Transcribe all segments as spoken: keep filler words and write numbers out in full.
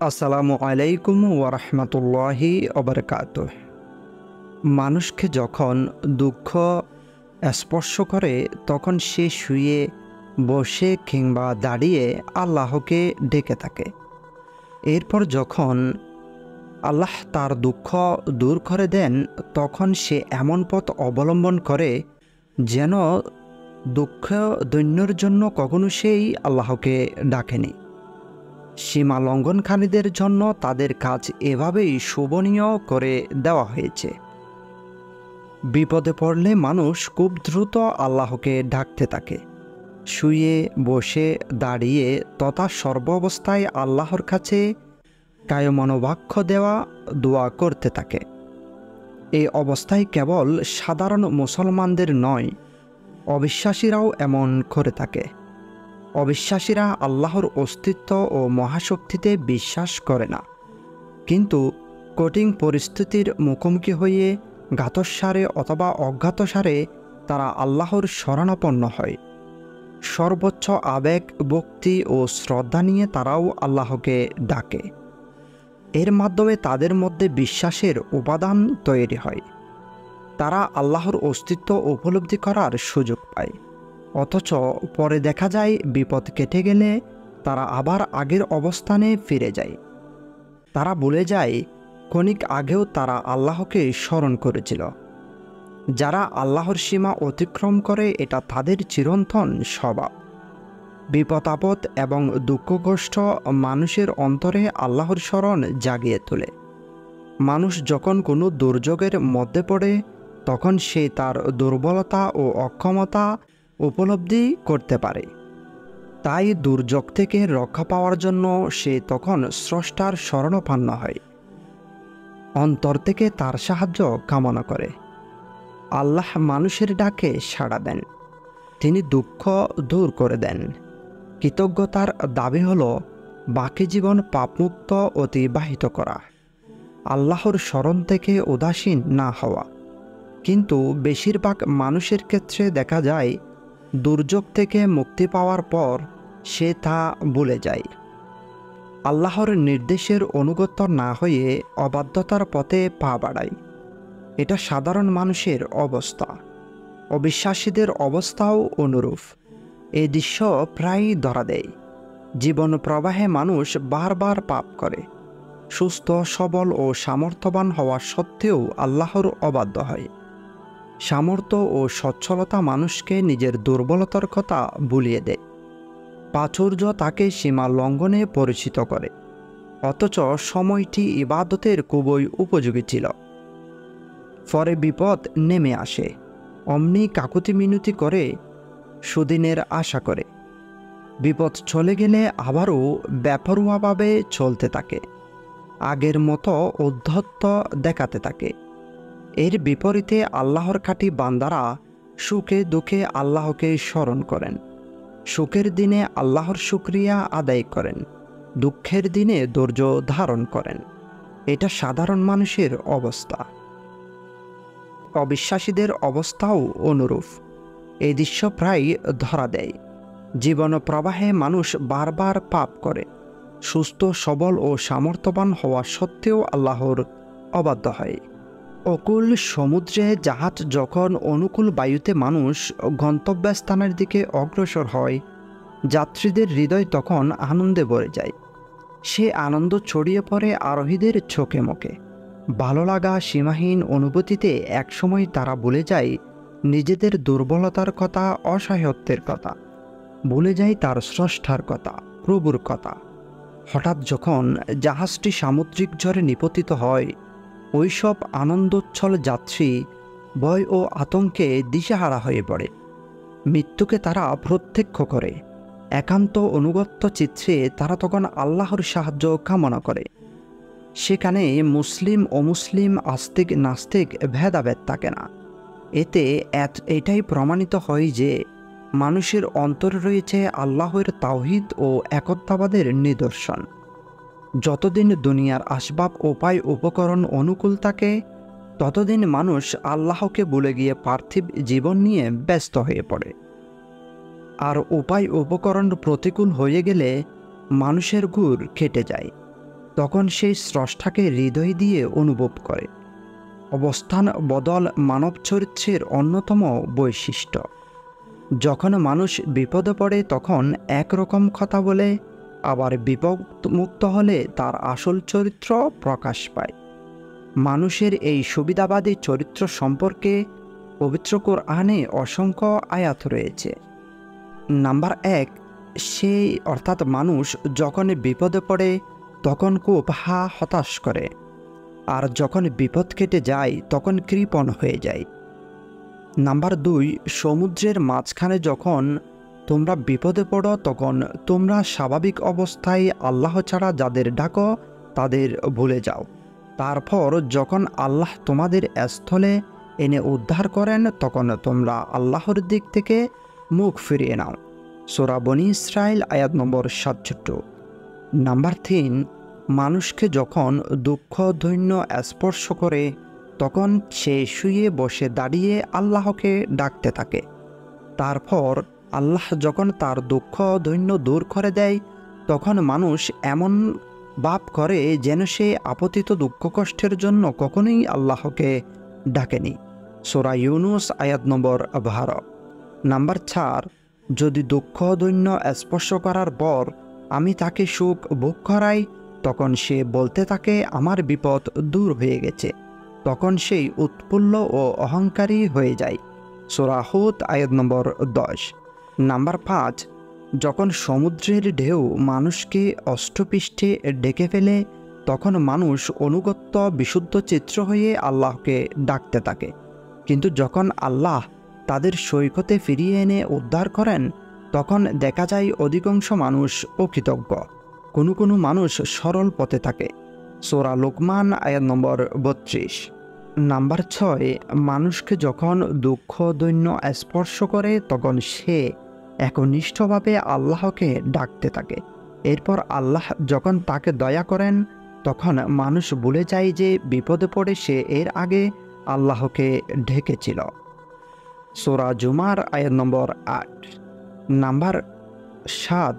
আসসালামু আলাইকুম ওয়া রাহমাতুল্লাহি ওয়া বারাকাতুহু। মানুষকে যখন দুঃখ স্পর্শ করে তখন সে শুয়ে, বসে কিংবা দাঁড়িয়ে আল্লাহকে ডেকে থাকে। এরপর যখন আল্লাহ তার দুঃখ দূর করে দেন তখন সে এমন পথ অবলম্বন করে যেন দুঃখ দৈন্যর জন্য কখনো সেই আল্লাহকে ডাকেনি। সীমা লঙ্ঘনকারীদের জন্য তাদের কাজ এভাবেই শোভনীয় করে দেওয়া হয়েছে। বিপদে পড়লে মানুষ খুব দ্রুত আল্লাহকে ডাকতে থাকে। শুয়ে, বসে, দাঁড়িয়ে তথা সর্ব অবস্থায় আল্লাহর কাছে কায়মনোবাক্য দেওয়া দোয়া করতে থাকে। এই অবস্থায় কেবল সাধারণ মুসলমানদের নয়, অবিশ্বাসীরাও এমন করে থাকে। অবিশ্বাসীরা আল্লাহর অস্তিত্ব ও মহাশক্তিতে বিশ্বাস করে না, কিন্তু কঠিন পরিস্থিতির মুখোমুখি হয়ে গাতসারে অথবা অজ্ঞাতসারে তারা আল্লাহর শরণাপন্ন হয়। সর্বোচ্চ আবেগ, ভক্তি ও শ্রদ্ধা নিয়ে তারাও আল্লাহকে ডাকে। এর মাধ্যমে তাদের মধ্যে বিশ্বাসের উপাদান তৈরি হয়। তারা আল্লাহর অস্তিত্ব উপলব্ধি করার সুযোগ পায়। অথচ পরে দেখা যায় বিপদ কেটে গেলে তারা আবার আগের অবস্থানে ফিরে যায়। তারা ভুলে যায় ক্ষণিক আগেও তারা আল্লাহকে স্মরণ করেছিল। যারা আল্লাহর সীমা অতিক্রম করে এটা তাদের চিরন্তন স্বভাব। বিপদ আপদ এবং দুঃখ কষ্ট মানুষের অন্তরে আল্লাহর স্মরণ জাগিয়ে তোলে। মানুষ যখন কোনো দুর্যোগের মধ্যে পড়ে তখন সে তার দুর্বলতা ও অক্ষমতা উপলব্ধি করতে পারে। তাই দুর্যোগ থেকে রক্ষা পাওয়ার জন্য সে তখন স্রষ্টার শরণাপন্ন হয়, অন্তর থেকে তার সাহায্য কামনা করে। আল্লাহ মানুষের ডাকে সাড়া দেন, তিনি দুঃখ দূর করে দেন। কৃতজ্ঞতার দাবি হল বাকি জীবন পাপমুক্ত অতিবাহিত করা, আল্লাহর স্মরণ থেকে উদাসীন না হওয়া। কিন্তু বেশিরভাগ মানুষের ক্ষেত্রে দেখা যায় দুর্যোগ থেকে মুক্তি পাওয়ার পর সে তা ভুলে যায়। আল্লাহর নির্দেশের অনুগত না হয়ে অবাধ্যতার পথে পা বাড়ায়। এটা সাধারণ মানুষের অবস্থা। অবিশ্বাসীদের অবস্থাও অনুরূপ। এই দৃশ্য প্রায়ই ধরা দেয়। জীবন প্রবাহে মানুষ বারবার পাপ করে, সুস্থ, সবল ও সামর্থ্যবান হওয়া সত্ত্বেও আল্লাহর অবাধ্য হয়। সামর্থ্য ও সচ্ছলতা মানুষকে নিজের দুর্বলতার কথা ভুলিয়ে দেয়। প্রাচুর্য তাকে সীমা লঙ্ঘনে পরিচিত করে, অথচ সময়টি ইবাদতের খুবই উপযোগী ছিল। পরে বিপদ নেমে আসে, অমনি কাকুতি মিনতি করে সুদিনের আশা করে। বিপদ চলে গেলে আবারও বেপরোয়াভাবে চলতে থাকে, আগের মতো ঔদ্ধত্য দেখাতে থাকে। এর বিপরীতে আল্লাহর খাঁটি বান্দারা সুখে দুঃখে আল্লাহকে স্মরণ করেন, সুখের দিনে আল্লাহর শুকরিয়া আদায় করেন, দুঃখের দিনে ধৈর্য ধারণ করেন। এটা সাধারণ মানুষের অবস্থা। অবিশ্বাসীদের অবস্থাও অনুরূপ। এই দৃশ্য প্রায় ধরা দেয়। জীবন প্রবাহে মানুষ বারবার পাপ করে, সুস্থ, সবল ও সামর্থ্যবান হওয়া সত্ত্বেও আল্লাহর অবাধ্য হয়। অকুল সমুদ্রে জাহাজ যখন অনুকূল বায়ুতে মানুষ গন্তব্যস্থানের দিকে অগ্রসর হয়, যাত্রীদের হৃদয় তখন আনন্দে ভরে যায়। সে আনন্দ ছড়িয়ে পড়ে আরোহীদের চোখে মুখে। ভালো লাগা, সীমাহীন অনুভূতিতে একসময় তারা ভুলে যায় নিজেদের দুর্বলতার কথা, অসহায়ত্বের কথা, ভুলে যায় তার স্রষ্টার কথা, প্রভুর কথা। হঠাৎ যখন জাহাজটি সামুদ্রিক ঝড়ে নিপতিত হয়, ওইসব আনন্দোচ্ছল যাত্রী ভয় ও আতঙ্কে দিশেহারা হয়ে পড়ে। মৃত্যুকে তারা প্রত্যক্ষ করে। একান্ত অনুগত্য চিত্রে তারা তখন আল্লাহর সাহায্য কামনা করে। সেখানে মুসলিম অমুসলিম, আস্তিক নাস্তিক ভেদাভেদ থাকে না। এতে এটাই প্রমাণিত হয় যে মানুষের অন্তরে রয়েছে আল্লাহর তাওহীদ ও একত্ববাদের নিদর্শন। যতদিন দুনিয়ার আসবাব, উপায়, উপকরণ অনুকূল থাকে ততদিন মানুষ আল্লাহকে ভুলে গিয়ে পার্থিব জীবন নিয়ে ব্যস্ত হয়ে পড়ে। আর উপায় উপকরণ প্রতিকূল হয়ে গেলে মানুষের ঘুর কেটে যায়। তখন সেই স্রষ্টাকে হৃদয় দিয়ে অনুভব করে। অবস্থান বদল মানব চরিত্রের অন্যতম বৈশিষ্ট্য। যখন মানুষ বিপদে পড়ে তখন একরকম কথা বলে, আবার বিপদমুক্ত হলে তার আসল চরিত্র প্রকাশ পায়। মানুষের এই সুবিধাবাদী চরিত্র সম্পর্কে পবিত্র কোরআনে অসংখ্য আয়াত রয়েছে। নাম্বার এক, সেই অর্থাৎ মানুষ যখন বিপদে পড়ে তখন খুব হা হতাশ করে, আর যখন বিপদ কেটে যায় তখন কৃপণ হয়ে যায়। নাম্বার দুই, সমুদ্রের মাঝখানে যখন তোমরা বিপদে পড়ো তখন তোমরা স্বাভাবিক অবস্থায় আল্লাহ ছাড়া যাদের ডাকো তাদের ভুলে যাও। তারপর যখন আল্লাহ তোমাদের স্থলে এনে উদ্ধার করেন তখন তোমরা আল্লাহর দিক থেকে মুখ ফিরিয়ে নাও। সূরা বনী ইসরাইল আয়াত নম্বর সাতষট্টি। নাম্বার তিন, মানুষকে যখন দুঃখ দৈন্য স্পর্শ করে তখন সে শুয়ে বসে দাঁড়িয়ে আল্লাহকে ডাকতে থাকে। তারপর আল্লাহ যখন তার দুঃখ দৈন্য দূর করে দেয় তখন মানুষ এমন ভাব করে যেন সে আপতিত দুঃখ কষ্টের জন্য কখনোই আল্লাহকে ডাকেনি। সূরা ইউনুস আয়াত নম্বর বারো। নাম্বার চার, যদি দুঃখ দৈন্য স্পর্শ করার পর আমি তাকে সুখ ভোগ করাই তখন সে বলতে থাকে আমার বিপদ দূর হয়ে গেছে। তখন সেই উৎফুল্ল ও অহংকারী হয়ে যায়। সূরা হুদ আয়াত নম্বর দশ। নাম্বার পাঁচ, যখন সমুদ্রের ঢেউ মানুষকে অষ্টপৃষ্ঠে ডেকে ফেলে তখন মানুষ অনুগত্য বিশুদ্ধ চিত্র হয়ে আল্লাহকে ডাকতে থাকে। কিন্তু যখন আল্লাহ তাদের সৈকতে ফিরিয়ে এনে উদ্ধার করেন তখন দেখা যায় অধিকাংশ মানুষ অকৃতজ্ঞ, কোনো কোনো মানুষ সরল পথে থাকে। সূরা লোকমান আয়াত নম্বর বত্রিশ। নাম্বার ছয়, মানুষকে যখন দুঃখ দৈন্য স্পর্শ করে তখন সে একনিষ্ঠভাবে আল্লাহকে ডাকতে থাকে। এরপর আল্লাহ যখন তাকে দয়া করেন তখন মানুষ ভুলে যায় যে বিপদে পড়ে সে এর আগে আল্লাহকে ঢেকেছিল। সূরা জুমার আয়াত নম্বর আট। নাম্বার সাত,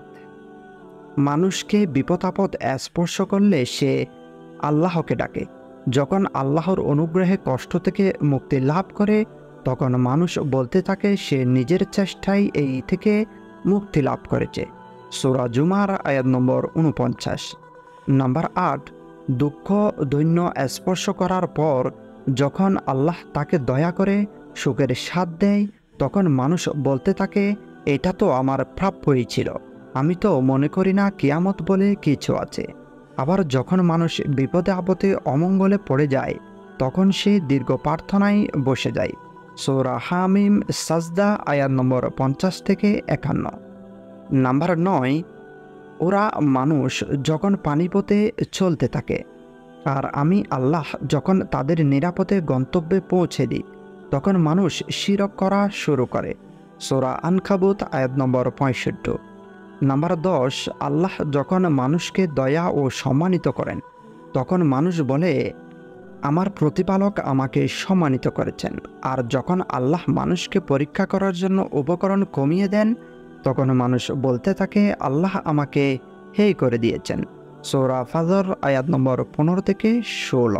মানুষকে বিপদ আপদ স্পর্শ করলে সে আল্লাহকে ডাকে। যখন আল্লাহর অনুগ্রহে কষ্ট থেকে মুক্তি লাভ করে তখন মানুষ বলতে থাকে সে নিজের চেষ্টায় এই থেকে মুক্তি লাভ করেছে। সূরা জুমার আয়াত নম্বর উনপঞ্চাশ। নাম্বার আট, দুঃখ দৈন্য স্পর্শ করার পর যখন আল্লাহ তাকে দয়া করে সুখের স্বাদ দেয় তখন মানুষ বলতে থাকে এটা তো আমার প্রাপ্যই ছিল, আমি তো মনে করি না কিয়ামত বলে কিছু আছে। আবার যখন মানুষ বিপদে আপদে অমঙ্গলে পড়ে যায় তখন সে দীর্ঘ প্রার্থনায় বসে যায়। সূরা হামিম সাজদা আয়াত নম্বর পঞ্চাশ থেকে একান্ন। নাম্বার নয়, ওরা মানুষ যখন পানিপথে চলতে থাকে আর আমি আল্লাহ যখন তাদের নিরাপদে গন্তব্যে পৌঁছে দিই তখন মানুষ শিরক করা শুরু করে। সূরা আনকাবুত আয়াত নম্বর পঁয়ষট্টি। নাম্বার দশ, আল্লাহ যখন মানুষকে দয়া ও সম্মানিত করেন তখন মানুষ বলে আমার প্রতিপালক আমাকে সম্মানিত করেছেন। আর যখন আল্লাহ মানুষকে পরীক্ষা করার জন্য উপকরণ কমিয়ে দেন তখন মানুষ বলতে থাকে আল্লাহ আমাকে হেয় করে দিয়েছেন। সূরা ফাজর আয়াত নম্বর পনেরো থেকে ষোলো।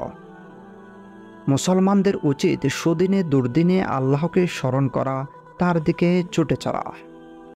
মুসলমানদের উচিত সুদিনে দুর্দিনে আল্লাহকে স্মরণ করা, তার দিকে ছুটে চলা।